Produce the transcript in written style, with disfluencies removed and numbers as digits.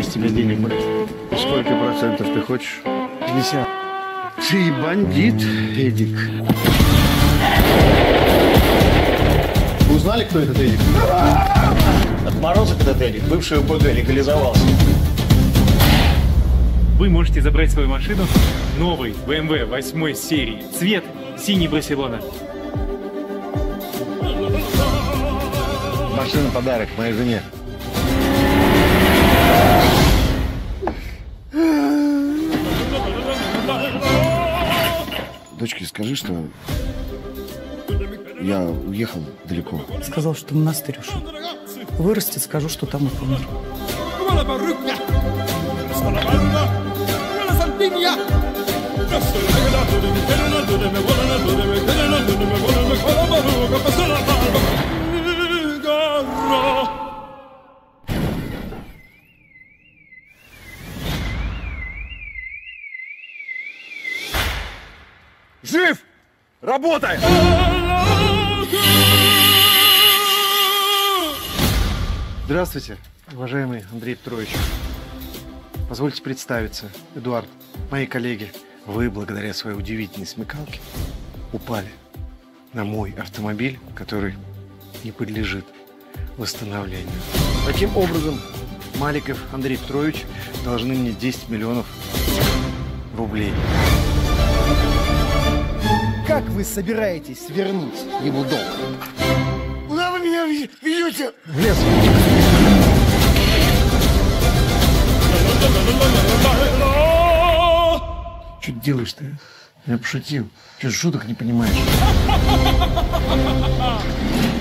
с тебя денег брать. Сколько процентов ты хочешь? 50. Ты бандит, Эдик. Вы узнали, кто этот Эдик? Отморозок этот Эдик, бывший ОПГ, легализовался. Вы можете забрать свою машину, новый BMW 8 серии, цвет синий Барселона. Машина подарок моей жене. Дочке скажи, что я уехал далеко. Сказал, что монастырь ушел. Вырастет, скажу, что там и помер. Жив! Работай! Здравствуйте, уважаемый Андрей Петрович. Позвольте представиться. Эдуард, мои коллеги, вы, благодаря своей удивительной смекалке, упали на мой автомобиль, который не подлежит восстановлению. Таким образом, Маликов Андрей Петрович должны мне 10 миллионов рублей. Как вы собираетесь вернуть ему долг? Куда вы меня ведете? В лес. Что ты делаешь-то? Я пошутил. Что, шуток не понимаешь?